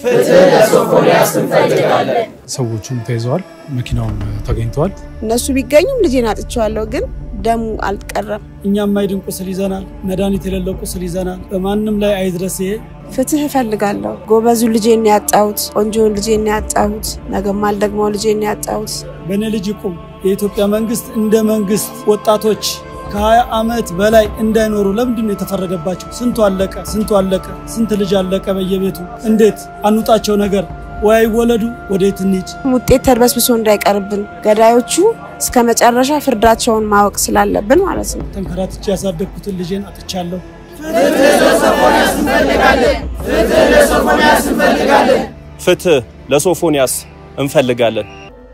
ፍትህ ለሶፎንያስ እንፈልጋለን ሰዎቹም ተይዘዋል መኪናውም ተገኝቷል እነሱ ቢገኙም ልጄን አጥቻለሁ ግን ደሙ አልቀረም እኛም ማይድን ቁስል ይዘናል መድኃኒት የሌለው ቁስል ይዘናል በማንንም ላይ አይድረስ ፍትህ እፈልጋለሁ ጎበዙ ልጄን ያጣሁት ቆንጆን ልጄን ያጣሁት ነገማል ደግሞ ልጄን ያጣሁት በኔ ልጅ ይቁም የኢትዮጵያ መንግስት እንደ መንግስት ወጣቶች ከ20 አመት በላይ እንዳይኖሩ ለምንድን ነው የተፈረደባቸው ስንቱ አለቀ ስንት ልጅ አለቀ በየቤቱ እንዴት አንውጣቸው ነገር ወይ ወለዱ ወዴት እንሂድ ውጤት ተርበስብሶ እንዳይቀርብን ገዳዮቹ እስከ መጨረሻ ፍርዳቸውን ማወቅ ስላለብን ማለት ነው ተንከራትቼ ያሳደግኩት ልጄን አጥቻለሁ ፍትህ ለሶፎንያስ እንፈልጋለን ፍትህ ለሶፎንያስ እንፈልጋለን ፍትህ ለሶፎንያስ እንፈልጋለን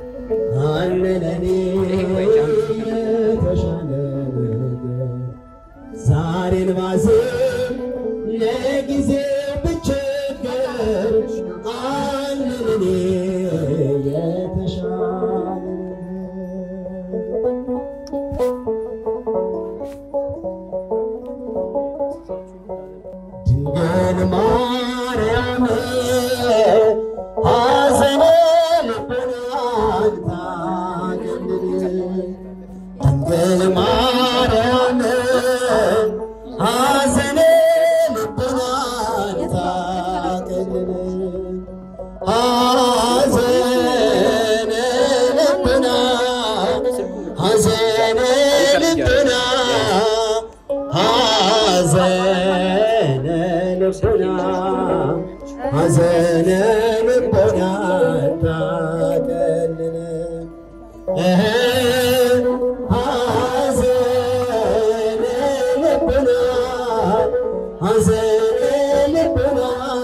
ዛሬን ባዘን ለጊዜ ብቸገር አንነኔ የተሻለ ድንግል ማርያም ሐዘነ ልቦናን ታገለል ድንግል ማርያም ሐዘነ ልቦናን ታገለል ሐዘነ ልቦና ሐዘነ ልቦና ሐዘነ ልቦና ታገለል ሐዘነ ልቦና ሐዘነ ልቦና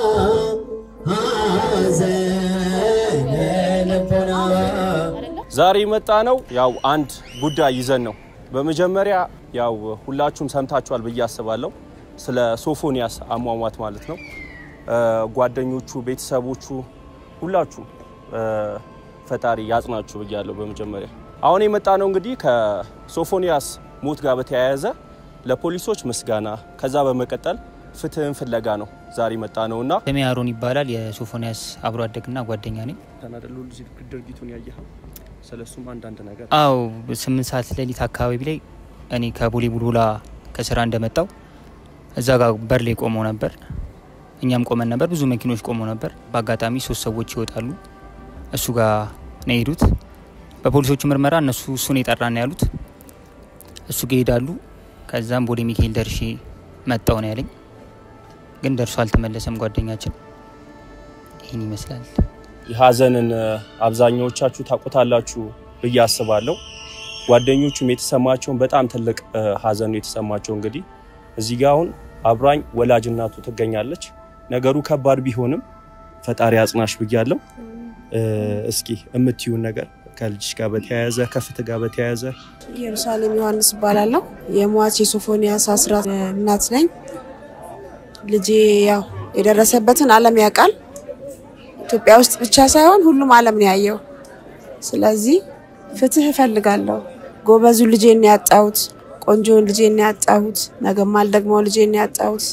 ሐዘነ ልቦና ዛሬ መጣ ነው ያው አንድ ጉዳይ ይዘን ነው በመጀመሪያ ያው ሁላችሁም ሰምታችኋል በያስባለሁ ስለ ሶፎንያስ አሟሟት ማለት ነው ጓደኞቹ ቤተሰቦቹ ሁላችሁ ፈጣሪ ያጽናችሁ በያለው በመጀመሪያ አሁን የመጣ ነው እንግዲህ ከሶፎንያስ ሞት ጋር በተያያዘ ለፖሊሶች ምስጋና ከዛ በመቀጠል ፍትህን ፍለጋ ነው ዛሬ መጣ ነውና ሰሚያሮን ይባላል የሶፎንያስ አብሮ አደግና ጓደኛ ነኝ ተናደሉ ልጅ ድርጊቱን ያየኸው ስለሱም አንድ ነገር አው 8 ሰዓት ሌሊት አካባቢ ላይ እኔ ከቦሌ ቡልቡላ ከስራ እንደመጣው እዛ ጋር በርሌ ቆመው ነበር እኛም ቆመን ነበር ብዙ መኪኖች ቆመው ነበር በአጋጣሚ 3 ሰዎች ይወጣሉ እሱ ጋር ነው ሄዱት በፖሊሶቹ ምርመራ እነሱ እሱን ይጣራና ያሉት እሱ ጋር ሄዳሉ ከዛም ቦሌ ሚካኤል ደርሼ መጣው ነው ያለኝ ግን ደርሶ አልተመለሰም ጓደኛችን ይሄን ይመስላል የሐዘንን አብዛኛዎቻችሁ ታቆታላችሁ በያስባለሁ ጓደኞቹም የተሰማቸው በጣም ትልቅ ሐዘን ነው የተሰማቸው እንግዲህ እዚህ ጋር አሁን አብራኝ ወላጅ እናቱ ትገኛለች ነገሩ ከባድ ቢሆንም ፈጣሪ ያጽናሽ ብያለሁ እስኪ እምትዩ ነገር ከልጅሽ ጋር በተያያዘ ከፍትህ ጋር በተያያዘ ኢየሩሳሌም ዮሐንስ ይባላል የሟች ሶፎንያስ አስራት እናት ነኝ ልጄ ያው የደረሰበትን ዓለም ያውቃል ኢትዮጵያ ውስጥ ብቻ ሳይሆን ሁሉም ዓለም ነው ያየው ስለዚህ ፍትህ እፈልጋለሁ ጎበዙ ልጄን ያጣሁት ቆንጆን ልጄን ያጣሁት ነገማል ደግሞ ልጄን ያጣሁት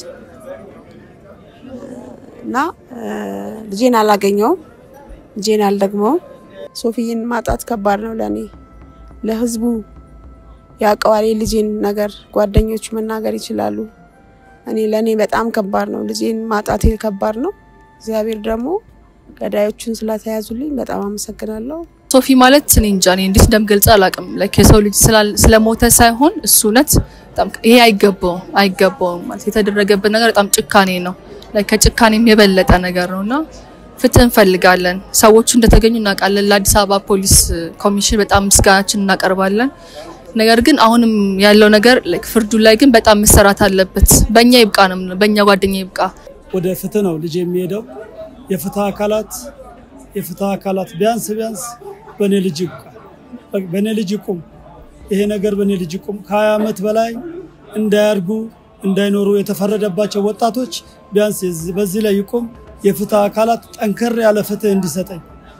እና ልጄን አላገኘው ልጄን አልደግመው ሶፊን ማጣት ከባድ ነው ለኔ ለህዝቡ ያቀዋሪ ልጄን ነገር ጓደኞቹ መናገር ይችላሉ እኔ ለኔ በጣም ከባድ ነው ልጄን ማጣት ከባድ ነው እግዚአብሔር ደግሞ ገዳዮቹን ስለተያዙልኝ በጣም አመሰግናለሁ ሶፊ ማለት እኔ እንጃ እኔ እንዴት እንደምገልጽ አላቅም like የሰው ልጅ ስለሞተ ሳይሆን እሱነት በጣም ይሄ አይገባው ማለት የተደረገበት ነገር በጣም ጭካኔ ነው like ከጭካኔም የበለጠ ነገር ነውና ፍትህ እንፈልጋለን ሰዎቹ እንደተገኙ እናቃለን ለአዲስ አበባ ፖሊስ ኮሚሽን በጣም ምስጋናችን እናቀርባለን ነገር ግን አሁንም ያለው ነገር like ፍርዱ ላይ ግን በጣም መሰራት አለበት በእኛ ይብቃንም በእኛ ጓደኛ ይብቃ ወደ ፍትህ ነው ልጅ የሚሄደው የፍትህ አካላት ቢያንስ በኔ ልጅ ይቁም ይሄ ነገር በኔ ልጅ ይቁም ከ20 አመት በላይ እንዳያርጉ እንዳይኖሩ የተፈረደባቸው ወጣቶች ቢያንስ በዚህ ላይ ይቁም የፍትህ አካላት ጠንከር ያለ ፍትህ እንዲሰጠኝ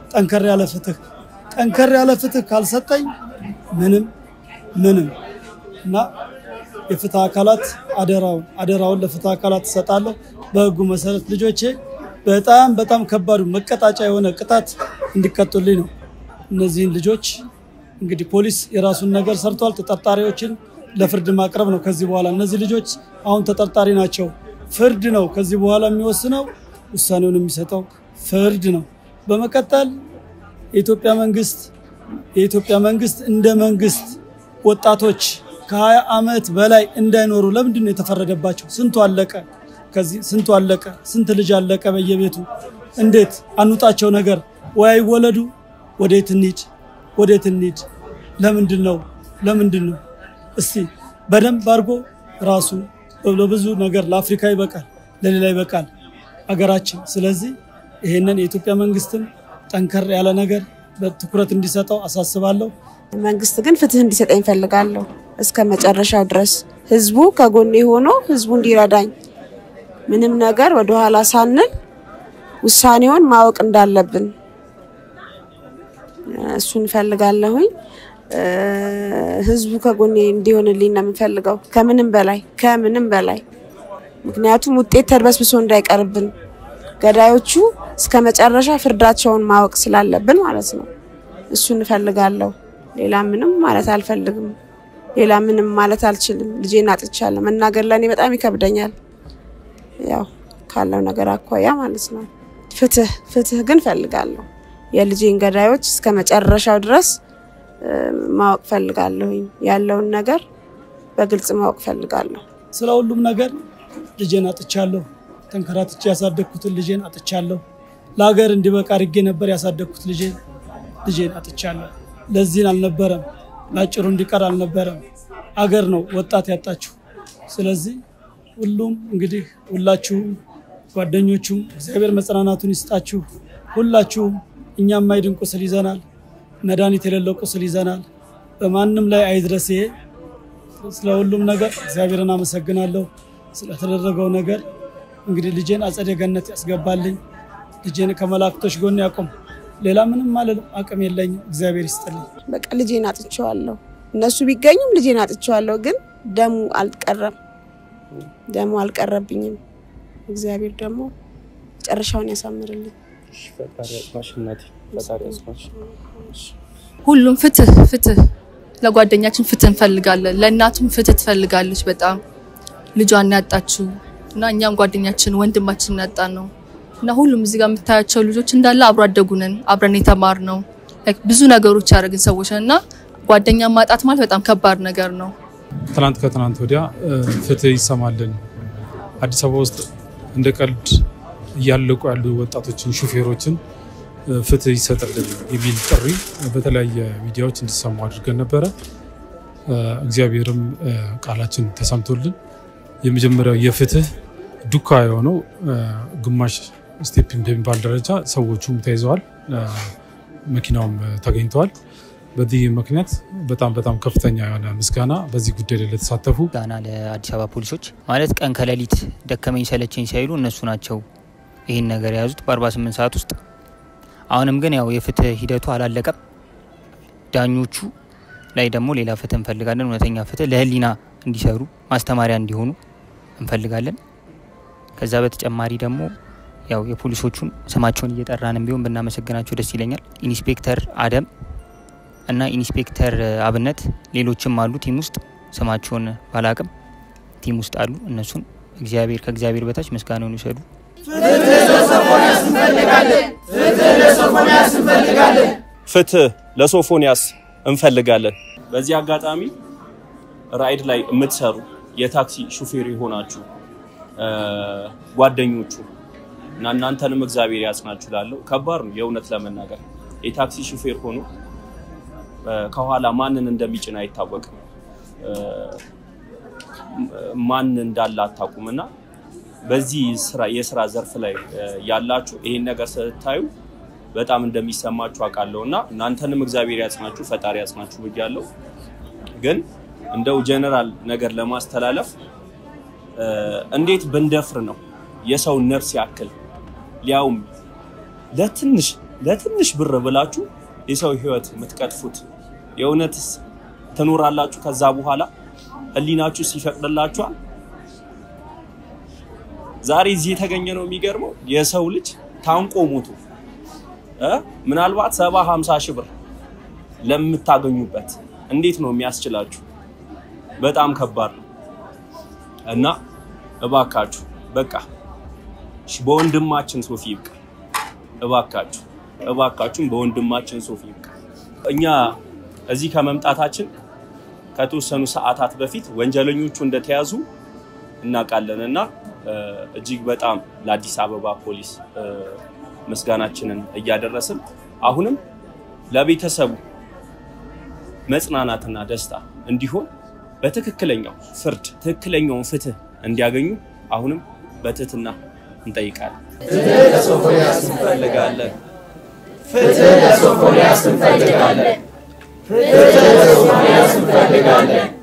ጠንከር ያለ ፍትህ ካልሰጠኝ ምንም እና የፍትህ አካላት አደራውን ለፍትህ አካላት ተሰጣለሁ በህጉ መሰረት ልጆቼ በጣም ከባዱ መቀጣጫ የሆነ ቅጣት እንዲቀጡልኝ ነው። እነዚህን ልጆች እንግዲህ ፖሊስ የራሱን ነገር ሰርቷል። ተጠርጣሪዎችን ለፍርድ ማቅረብ ነው ከዚህ በኋላ። እነዚህ ልጆች አሁን ተጠርጣሪ ናቸው። ፍርድ ነው ከዚህ በኋላ የሚወስነው፣ ውሳኔውን የሚሰጠው ፍርድ ነው። በመቀጠል የኢትዮጵያ መንግስት እንደ መንግስት ወጣቶች ከ20 ዓመት በላይ እንዳይኖሩ ለምንድን ነው የተፈረደባቸው? ስንቱ አለቀ? ስንት ልጅ አለቀ በየቤቱ? እንዴት አንውጣቸው ነገር ወይ አይወለዱ? ወዴት እንሂድ? ለምንድን ነው? እስቲ በደንብ አድርጎ ራሱ በብዙ ነገር ለአፍሪካ ይበቃል፣ ለሌላ ይበቃል አገራችን። ስለዚህ ይሄንን የኢትዮጵያ መንግስትም ጠንከር ያለ ነገር በትኩረት እንዲሰጠው አሳስባለሁ። መንግስት ግን ፍትህ እንዲሰጠኝ ፈልጋለሁ እስከ መጨረሻው ድረስ። ህዝቡ ከጎኔ ሆኖ ህዝቡ እንዲረዳኝ ምንም ነገር ወደ ኋላ ሳንል ውሳኔውን ማወቅ እንዳለብን እሱን ፈልጋለሁኝ። ህዝቡ ከጎኔ እንዲሆንልኝ ነው የምፈልገው ከምንም በላይ ምክንያቱም ውጤት ተርበስብሶ እንዳይቀርብን ገዳዮቹ እስከ መጨረሻ ፍርዳቸውን ማወቅ ስላለብን ማለት ነው። እሱን ፈልጋለሁ። ሌላ ምንም ማለት አልፈልግም። ሌላ ምንም ማለት አልችልም። ልጄን አጥቻለሁ። መናገር ለኔ በጣም ይከብደኛል። ያው ካለው ነገር አኳያ ማለት ነው። ፍትህ ግን ፈልጋለሁ። የልጄን ገዳዮች እስከ መጨረሻው ድረስ ማወቅ ፈልጋለሁ። ያለውን ነገር በግልጽ ማወቅ ፈልጋለሁ። ስለሁሉም ነገር ልጄን አጥቻለሁ። ተንከራትቼ ያሳደግኩት ልጄን አጥቻለሁ። ለሀገር እንዲበቃ አድርጌ ነበር ያሳደግኩት ልጄን አጥቻለሁ። ለዚህን አልነበረም፣ ባጭሩ እንዲቀር አልነበረም። አገር ነው ወጣት ያጣችሁ። ስለዚህ ሁሉም እንግዲህ ሁላችሁም ጓደኞቹም እግዚአብሔር መጽናናቱን ይስጣችሁ። ሁላችሁም እኛም ማይድን ቁስል ይዘናል፣ መድኃኒት የሌለው ቁስል ይዘናል። በማንም ላይ አይድረስ። ስለሁሉም ነገር እግዚአብሔርን አመሰግናለሁ። ስለተደረገው ነገር እንግዲህ ልጄን አጸደ ገነት ያስገባልኝ። ልጄን ከመላእክቶች ጎን ያቆም። ሌላ ምንም ማለት አቅም የለኝም። እግዚአብሔር ይስጥልኝ። በቃ ልጄን አጥቻለሁ። እነሱ ቢገኙም ልጄን አጥቻለሁ። ግን ደሙ አልቀረብኝም። እግዚአብሔር ደግሞ ጨርሻውን ያሳምርልኝ። ሁሉም ፍትህ ለጓደኛችን ፍትህ እንፈልጋለን። ለእናቱም ፍትህ ትፈልጋለች በጣም ልጇን ያጣችው እና እኛም ጓደኛችን ወንድማችን ያጣን ነው እና ሁሉም እዚህ ጋር የምታያቸው ልጆች እንዳለ አብሮ አደጉነን አብረን የተማርነው ብዙ ነገሮች ያደረግን ሰዎች እና ጓደኛ ማጣት ማለት በጣም ከባድ ነገር ነው። ከትናንት ወዲያ ፍትህ ይሰማልን አዲስ አበባ ውስጥ እንደ ቀልድ ያለቁ ያሉ ወጣቶችን ሹፌሮችን ፍትህ ይሰጥልን የሚል ጥሪ በተለያየ ሚዲያዎች እንዲሰሙ አድርገን ነበር። እግዚአብሔርም ቃላችን ተሰምቶልን የመጀመሪያው የፍትህ ዱካ የሆነው ግማሽ ስቴፕ እንደሚባል ደረጃ ሰዎቹም ተይዘዋል፣ መኪናውም ተገኝተዋል። በዚህ ምክንያት በጣም ከፍተኛ የሆነ ምስጋና በዚህ ጉዳይ ላይ ለተሳተፉ ጋና ለአዲስ አበባ ፖሊሶች ማለት ቀን ከሌሊት ደከመኝ ሰለቸኝ ሳይሉ እነሱ ናቸው ይሄን ነገር ያዙት በ48 ሰዓት ውስጥ። አሁንም ግን ያው የፍትህ ሂደቱ አላለቀም። ዳኞቹ ላይ ደግሞ ሌላ ፍትህ እንፈልጋለን። እውነተኛ ፍትህ ለህሊና እንዲሰሩ ማስተማሪያ እንዲሆኑ እንፈልጋለን። ከዛ በተጨማሪ ደግሞ ያው የፖሊሶቹን ስማቸውን እየጠራንም ቢሆን ብናመሰግናቸው ደስ ይለኛል። ኢንስፔክተር አደም እና ኢንስፔክተር አብነት ሌሎችም አሉ ቲም ውስጥ ስማቸውን ባላቅም ቲም ውስጥ አሉ። እነሱን ከእግዚአብሔር በታች ምስጋናውን ይሰዱ። ፍትህ ለሶፎንያስ እንፈልጋለን። በዚህ አጋጣሚ ራይድ ላይ የምትሰሩ የታክሲ ሹፌር ይሆናችሁ ጓደኞቹ እና እናንተንም እግዚአብሔር ያጽናችሁ ላለው ከባድ ነው የእውነት ለመናገር የታክሲ ሹፌር ሆኖ ከኋላ ማንን እንደሚጭን አይታወቅም፣ ማን እንዳለ አታውቁምና በዚህ የሥራ ዘርፍ ላይ ያላችሁ ይሄን ነገር ስታዩ በጣም እንደሚሰማችሁ አውቃለሁና እናንተንም እግዚአብሔር ያጽናችሁ ፈጣሪ ያጽናችሁ ብያለሁ። ግን እንደው ጀነራል ነገር ለማስተላለፍ እንዴት ብንደፍር ነው የሰው ነፍስ ያክል ሊያውም ለትንሽ ብር ብላችሁ የሰው ህይወት የምትቀጥፉት? የእውነትስ ትኖራላችሁ? ከዛ በኋላ ህሊናችሁ ሲፈቅድላችሁ ዛሬ እዚህ የተገኘነው የሚገርመው የሰው ልጅ ታንቆ ሞቶ ምናልባት 70-50 ሺህ ብር ለምታገኙበት እንዴት ነው የሚያስችላችሁ? በጣም ከባድ ነው እና እባካችሁ በቃ በወንድማችን ሶፊ ይብቃ። እባካችሁ በወንድማችን ሶፊ ይብቃ። እኛ እዚህ ከመምጣታችን ከተወሰኑ ሰዓታት በፊት ወንጀለኞቹ እንደተያዙ እናቃለንና እጅግ በጣም ለአዲስ አበባ ፖሊስ መስጋናችንን እያደረስን አሁንም ለቤተሰቡ መጽናናትና ደስታ እንዲሆን በትክክለኛው ፍርድ ትክክለኛውን ፍትህ እንዲያገኙ አሁንም በትህትና እንጠይቃለን። ፍትህ ለሶፎንያስ እንፈልጋለን። ፍትህ ለሶፎንያስ እንፈልጋለን። ፍትህ ለሶፎንያስ እንፈልጋለን።